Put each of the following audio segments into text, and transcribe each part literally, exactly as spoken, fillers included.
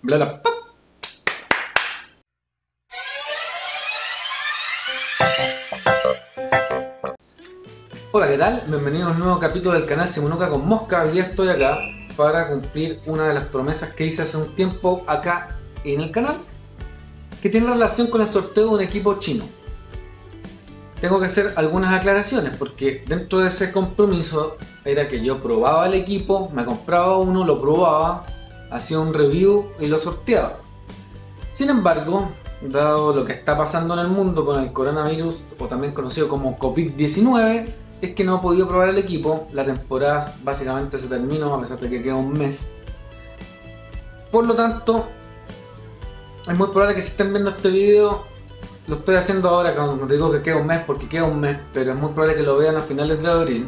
Bla, bla, pa. Hola, ¿qué tal? Bienvenidos a un nuevo capítulo del canal Simonuca con Mosca. Hoy día estoy acá para cumplir una de las promesas que hice hace un tiempo acá en el canal, que tiene relación con el sorteo de un equipo chino. Tengo que hacer algunas aclaraciones porque dentro de ese compromiso era que yo probaba el equipo, me compraba uno, lo probaba, hacía un review y lo sorteaba. Sin embargo, dado lo que está pasando en el mundo con el coronavirus, o también conocido como COVID diecinueve, es que no he podido probar el equipo. La temporada básicamente se terminó, a pesar de que queda un mes. Por lo tanto, es muy probable que si estén viendo este video, lo estoy haciendo ahora cuando te digo que queda un mes, porque queda un mes, pero es muy probable que lo vean a finales de abril.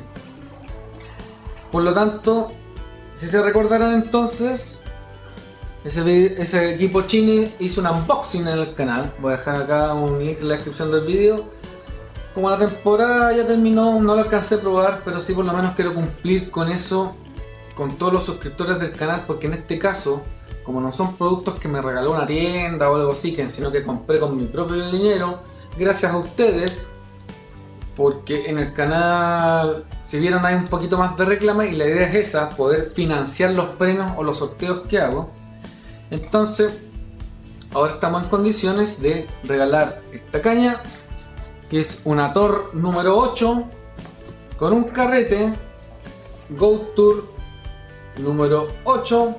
Por lo tanto, si se recordarán entonces, ese, ese equipo chino hizo un unboxing en el canal. Voy a dejar acá un link en la descripción del video. Como la temporada ya terminó, no lo alcancé a probar, pero sí por lo menos quiero cumplir con eso, con todos los suscriptores del canal, porque en este caso, como no son productos que me regaló una tienda o algo así, sino que compré con mi propio dinero, gracias a ustedes, porque en el canal, si vieron, hay un poquito más de reclama y la idea es esa, poder financiar los premios o los sorteos que hago. Entonces, ahora estamos en condiciones de regalar esta caña, que es una Thor número ocho con un carrete Go Tour número ocho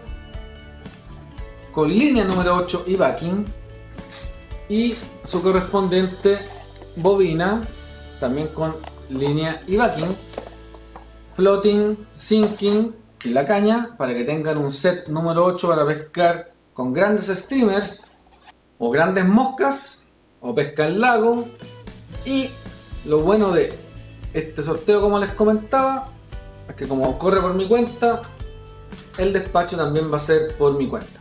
con línea número ocho y backing, y su correspondiente bobina también con línea y backing, floating, sinking y la caña, para que tengan un set número ocho para pescar con grandes streamers o grandes moscas o pesca en lago. Y lo bueno de este sorteo, como les comentaba, es que como corre por mi cuenta, el despacho también va a ser por mi cuenta.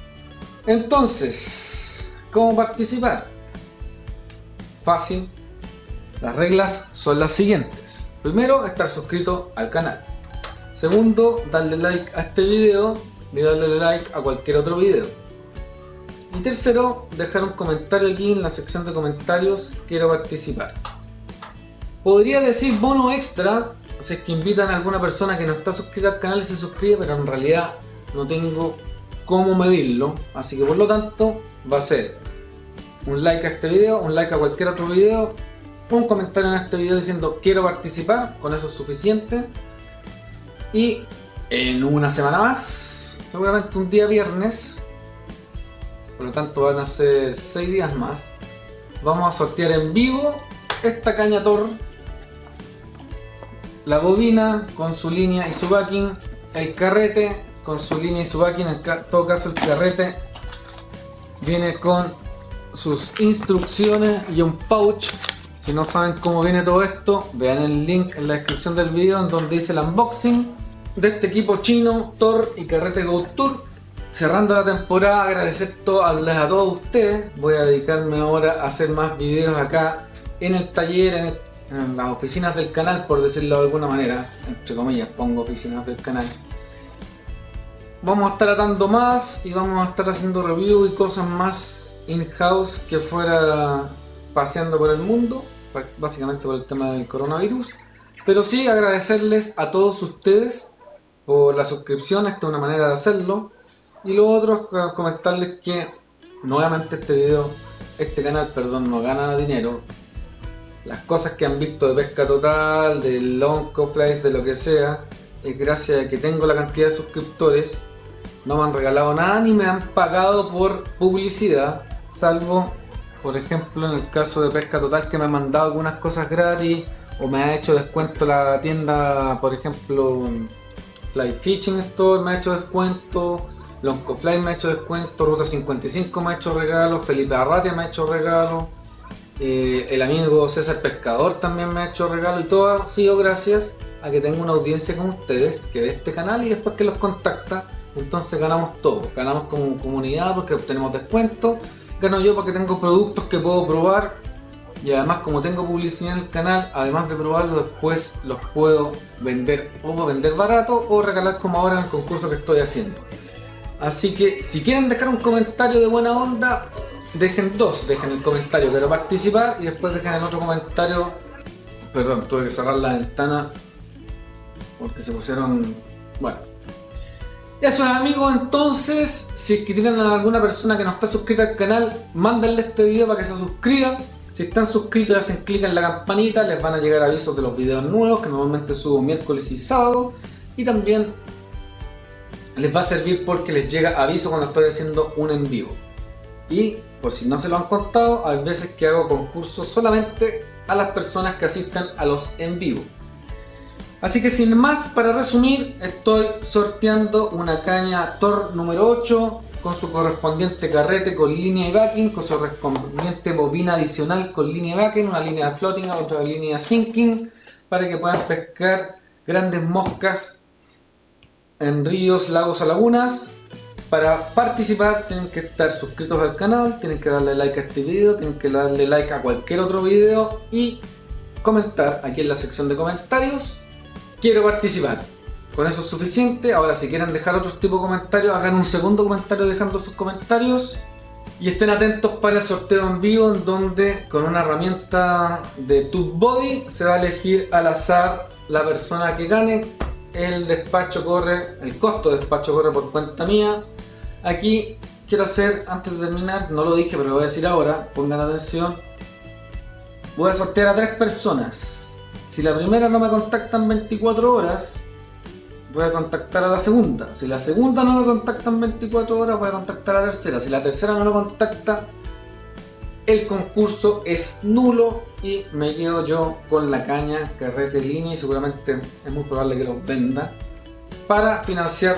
Entonces, ¿cómo participar? Fácil. Las reglas son las siguientes. Primero, estar suscrito al canal. Segundo, darle like a este video y darle like a cualquier otro video. Y tercero, dejar un comentario aquí en la sección de comentarios: quiero participar. Podría decir bono extra si es que invitan a alguna persona que no está suscrita al canal y se suscribe, pero en realidad no tengo cómo medirlo, así que por lo tanto va a ser un like a este video, un like a cualquier otro video, un comentario en este video diciendo quiero participar, con eso es suficiente. Y en una semana más, seguramente un día viernes, por lo tanto van a ser seis días más, vamos a sortear en vivo esta caña Thor, la bobina con su línea y su backing, el carrete con su línea y su backing. En todo caso, el carrete viene con sus instrucciones y un pouch. Si no saben cómo viene todo esto, vean el link en la descripción del video, en donde dice el unboxing de este equipo chino Thor y carrete Go Tour. Cerrando la temporada, agradecer a, a todos ustedes. Voy a dedicarme ahora a hacer más videos acá en el taller, en, el, en las oficinas del canal, por decirlo de alguna manera, entre comillas, pongo oficinas del canal. Vamos a estar atando más y vamos a estar haciendo reviews y cosas más in-house que fuera paseando por el mundo, básicamente por el tema del coronavirus. Pero sí agradecerles a todos ustedes por la suscripción, esta es una manera de hacerlo. Y lo otro es comentarles que nuevamente este video, este canal, perdón, no gana dinero. Las cosas que han visto de Pesca Total, de Loncoflies, de lo que sea, es gracias a que tengo la cantidad de suscriptores. No me han regalado nada ni me han pagado por publicidad, salvo por ejemplo en el caso de Pesca Total, que me ha mandado algunas cosas gratis o me ha hecho descuento la tienda, por ejemplo Fly Fishing Store me ha hecho descuento, Loncofly me ha hecho descuento, Ruta cincuenta y cinco me ha hecho regalo, Felipe Arratia me ha hecho regalo, eh, el amigo César Pescador también me ha hecho regalo, y todo ha sido gracias a que tengo una audiencia con ustedes que ve este canal y después que los contacta. Entonces ganamos todos, ganamos como comunidad porque obtenemos descuentos, gano yo porque tengo productos que puedo probar, y además como tengo publicidad en el canal, además de probarlos, después los puedo vender, o vender barato o regalar, como ahora en el concurso que estoy haciendo. Así que si quieren dejar un comentario de buena onda, dejen dos, dejen el comentario quiero participar y después dejen el otro comentario. Perdón, tuve que cerrar la ventana porque se pusieron... Bueno. Eso es, amigos, entonces, si es que tienen a alguna persona que no está suscrita al canal, mándenle este video para que se suscriba. Si están suscritos y hacen clic en la campanita, les van a llegar avisos de los videos nuevos que normalmente subo miércoles y sábado. Y también les va a servir porque les llega aviso cuando estoy haciendo un en vivo. Y por si no se lo han contado, hay veces que hago concursos solamente a las personas que asisten a los en vivo. Así que sin más, para resumir, estoy sorteando una caña Thor número ocho con su correspondiente carrete con línea y backing, con su correspondiente bobina adicional con línea y backing, una línea de floating, otra línea de sinking, para que puedan pescar grandes moscas en ríos, lagos o lagunas. Para participar tienen que estar suscritos al canal, tienen que darle like a este video, tienen que darle like a cualquier otro video y comentar aquí en la sección de comentarios: quiero participar. Con eso es suficiente. Ahora, si quieren dejar otro tipo de comentarios, hagan un segundo comentario dejando sus comentarios. Y estén atentos para el sorteo en vivo, en donde con una herramienta de TubeBuddy se va a elegir al azar la persona que gane. El despacho corre, el costo de despacho corre por cuenta mía. Aquí quiero hacer, antes de terminar, no lo dije pero lo voy a decir ahora, pongan atención. Voy a sortear a tres personas. Si la primera no me contacta en veinticuatro horas, voy a contactar a la segunda. Si la segunda no me contacta en veinticuatro horas, voy a contactar a la tercera. Si la tercera no me contacta, el concurso es nulo y me quedo yo con la caña, carrete, línea, y seguramente es muy probable que los venda para financiar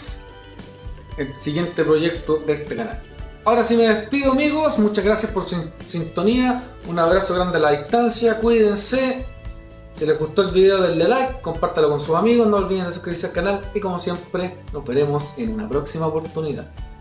el siguiente proyecto de este canal. Ahora sí me despido, amigos, muchas gracias por su sintonía, un abrazo grande a la distancia, cuídense. Si les gustó el video, denle like, compártalo con sus amigos, no olviden de suscribirse al canal y como siempre nos veremos en una próxima oportunidad.